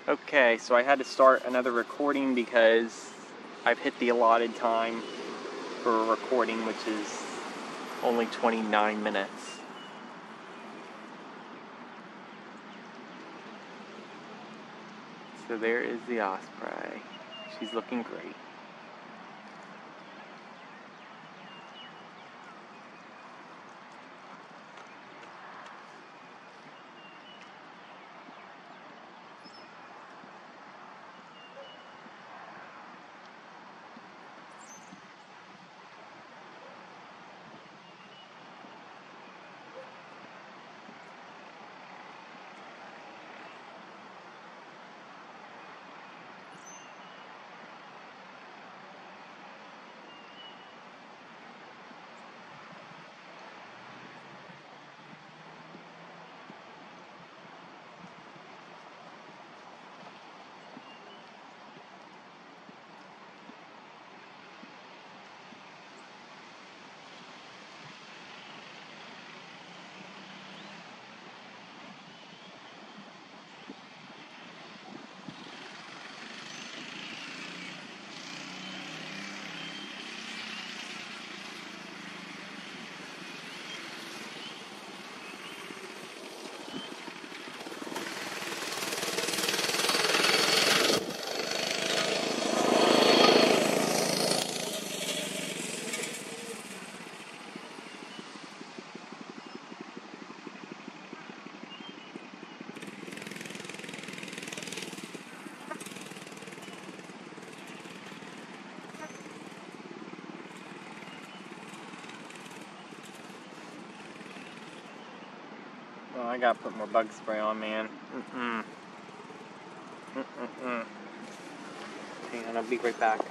Okay, so I had to start another recording because I've hit the allotted time for recording, which is only 29 minutes. So there is the Osprey. She's looking great. Oh, I gotta put more bug spray on, man. Hang on, I'll be right back.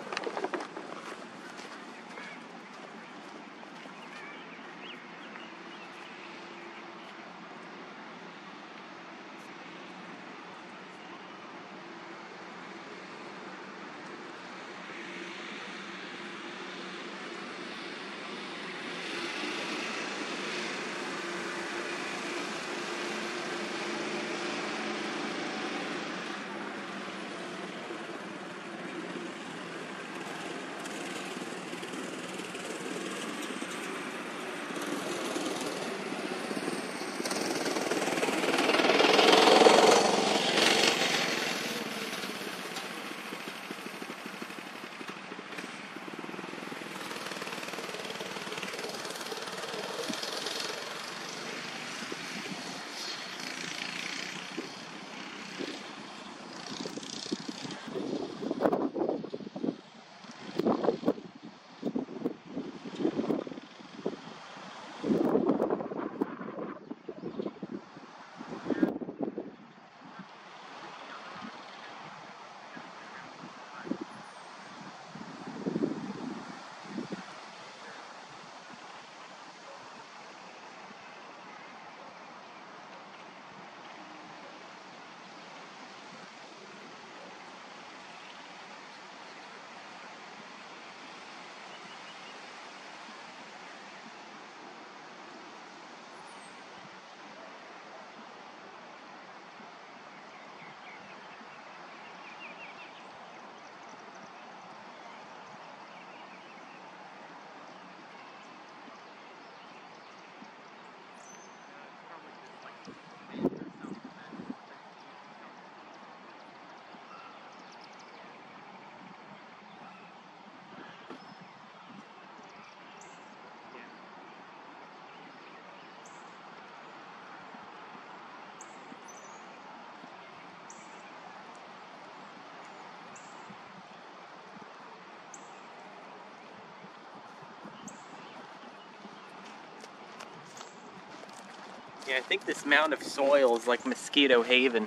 Yeah, I think this mound of soil is like mosquito haven.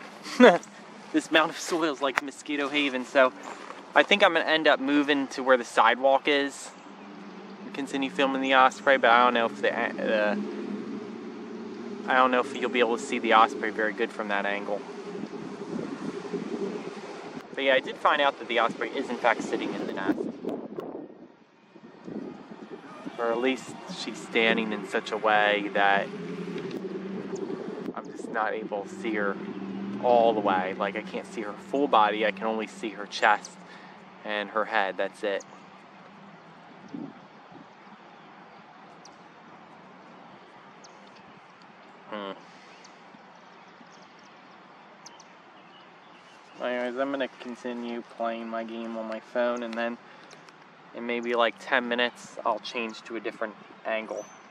This mound of soil is like mosquito haven, so I think I'm gonna end up moving to where the sidewalk is. Continue filming the Osprey, but I don't know if you'll be able to see the Osprey very good from that angle. But yeah, I did find out that the Osprey is in fact sitting in the nest. Or at least she's standing in such a way that I'm just not able to see her all the way. Like, I can't see her full body. I can only see her chest and her head. That's it. Anyways, I'm going to continue playing my game on my phone, and then in maybe like 10 minutes, I'll change to a different angle.